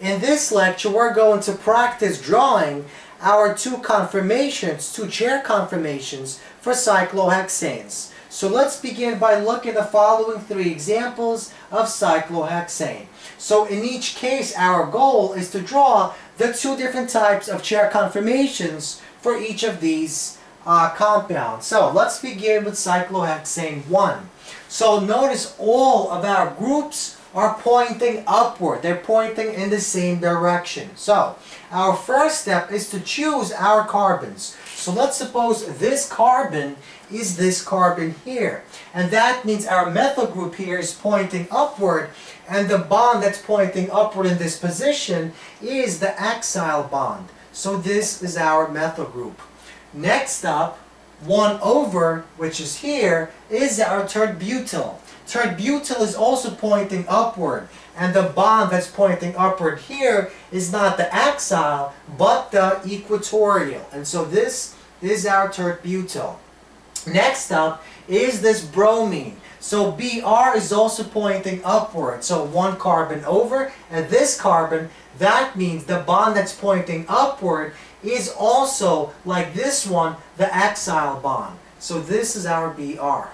In this lecture, we're going to practice drawing our two chair conformations for cyclohexanes. So let's begin by looking at the following three examples of cyclohexane. So in each case, our goal is to draw the two different types of chair conformations for each of these compounds. So let's begin with cyclohexane 1. So notice all of our groups are pointing upward. They're pointing in the same direction. So our first step is to choose our carbons. So let's suppose this carbon is this carbon here. And that means our methyl group here is pointing upward, and the bond that's pointing upward in this position is the acyl bond. So this is our methyl group. Next up, 1 over, which is here, is our tert-butyl. Tert-butyl is also pointing upward, and the bond that's pointing upward here is not the acyl, but the equatorial. And so this is our tert-butyl. Next up is this bromine. So Br is also pointing upward. So 1 carbon over, and this carbon, that means the bond that's pointing upward is also, like this one, the acyl bond. So this is our Br.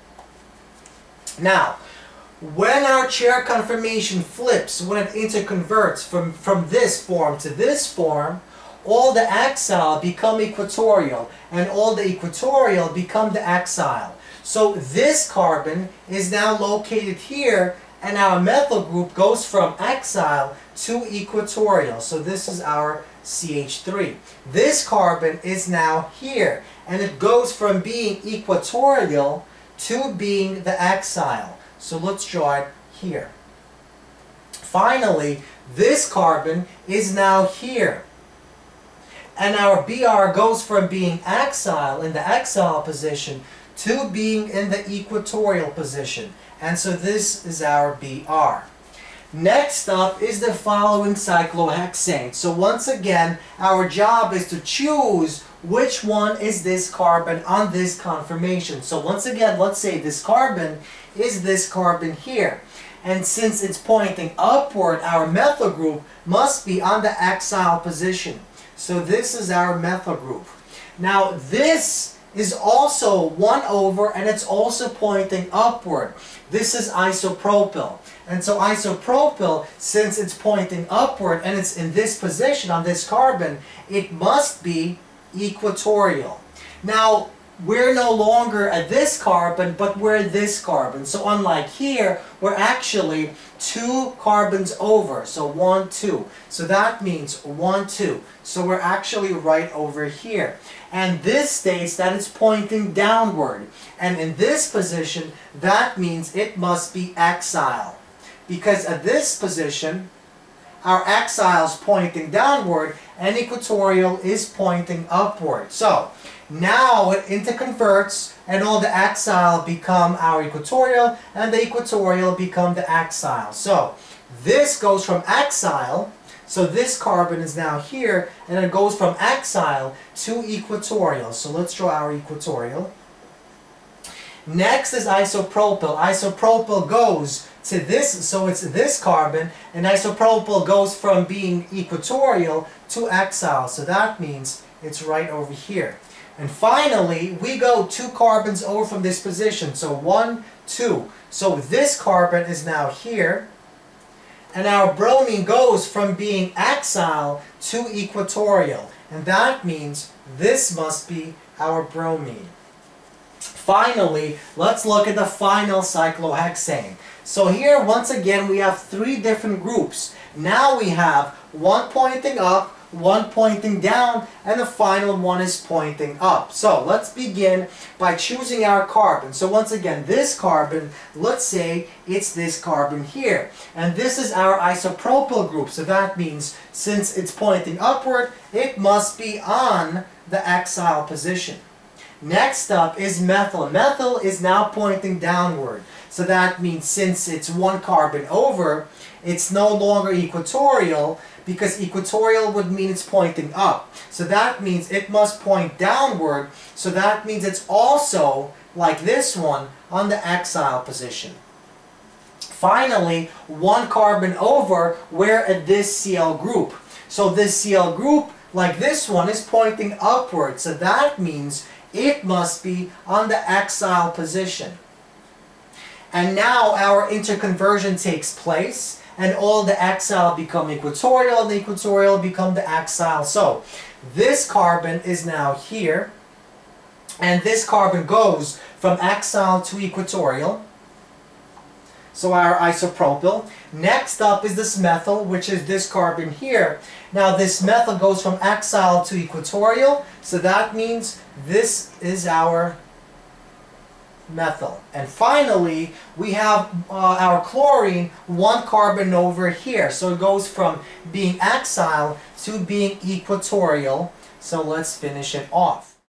Now, when our chair conformation flips, when it interconverts from this form to this form, all the acyl become equatorial, and all the equatorial become the acyl. So this carbon is now located here, and our methyl group goes from acyl to equatorial. So this is our CH3. This carbon is now here, and it goes from being equatorial to being the acyl. So let's draw it here. Finally, this carbon is now here, and our Br goes from being acyl in the acyl position to being in the equatorial position. And so this is our Br. Next up is the following cyclohexane. So once again, our job is to choose which one is this carbon on this conformation. So once again, let's say this carbon is this carbon here. And since it's pointing upward, our methyl group must be on the acyl position. So this is our methyl group. Now this is also 1 over, and it's also pointing upward. This is isopropyl. And so isopropyl, since it's pointing upward and it's in this position on this carbon, it must be equatorial. Now, we're no longer at this carbon, but we're at this carbon. So unlike here, we're actually 2 carbons over. So 1, 2. So that means 1, 2. So we're actually right over here. And this states that it's pointing downward. And in this position, that means it must be acyl. Because at this position, our acyl is pointing downward, and equatorial is pointing upward. So now it interconverts, and all the acyl become our equatorial, and the equatorial become the acyl. So this goes from acyl, so this carbon is now here, and it goes from acyl to equatorial. So let's draw our equatorial. Next is isopropyl. Isopropyl goes to this, so it's this carbon, and isopropyl goes from being equatorial to acyl. So that means it's right over here. And finally, we go 2 carbons over from this position. So 1, 2. So this carbon is now here, and our bromine goes from being acyl to equatorial. And that means this must be our bromine. Finally, let's look at the final cyclohexane. So here, once again, we have 3 different groups. Now we have 1 pointing up, 1 pointing down, and the final one is pointing up. So let's begin by choosing our carbon. So once again, this carbon, let's say it's this carbon here. And this is our isopropyl group. So that means since it's pointing upward, it must be on the acyl position. Next up is methyl. Methyl is now pointing downward. So that means since it's 1 carbon over, it's no longer equatorial, because equatorial would mean it's pointing up. So that means it must point downward. So that means it's also, like this one, on the acyl position. Finally, one carbon over, we're at this Cl group. So this Cl group, like this one, is pointing upward. So that means it must be on the axial position. And now our interconversion takes place, and all the axial become equatorial, and the equatorial become the axial. So this carbon is now here, and this carbon goes from axial to equatorial. So our isopropyl. Next up is this methyl, which is this carbon here. Now this methyl goes from axial to equatorial, so that means this is our methyl. And finally, we have our chlorine, one carbon over here. So it goes from being axial to being equatorial. So let's finish it off.